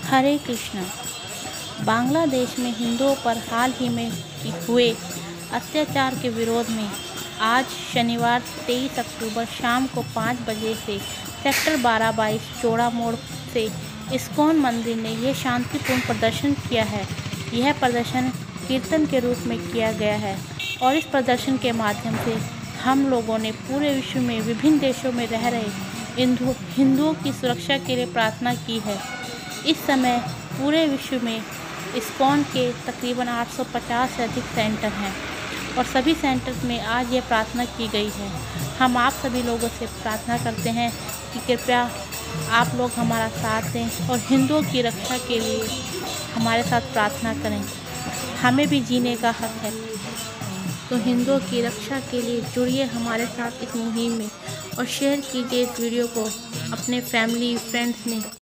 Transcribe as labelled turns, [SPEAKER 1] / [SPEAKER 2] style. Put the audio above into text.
[SPEAKER 1] हरे कृष्णा। बांग्लादेश में हिंदुओं पर हाल ही में हुए अत्याचार के विरोध में आज शनिवार 23 अक्टूबर शाम को 5 बजे से सेक्टर 12/22 चौड़ा मोड़ से इस्कॉन मंदिर ने यह शांतिपूर्ण प्रदर्शन किया है। यह प्रदर्शन कीर्तन के रूप में किया गया है और इस प्रदर्शन के माध्यम से हम लोगों ने पूरे विश्व में विभिन्न देशों में रह रहे हिंदुओं की सुरक्षा के लिए प्रार्थना की है। इस समय पूरे विश्व में इस्कॉन के तकरीबन 850 से अधिक सेंटर हैं और सभी सेंटर में आज यह प्रार्थना की गई है। हम आप सभी लोगों से प्रार्थना करते हैं कि कृपया आप लोग हमारा साथ दें और हिंदुओं की रक्षा के लिए हमारे साथ प्रार्थना करें। हमें भी जीने का हक है, तो हिंदुओं की रक्षा के लिए जुड़िए हमारे साथ इस मुहिम में और शेयर कीजिए इस वीडियो को अपने फैमिली फ्रेंड्स में।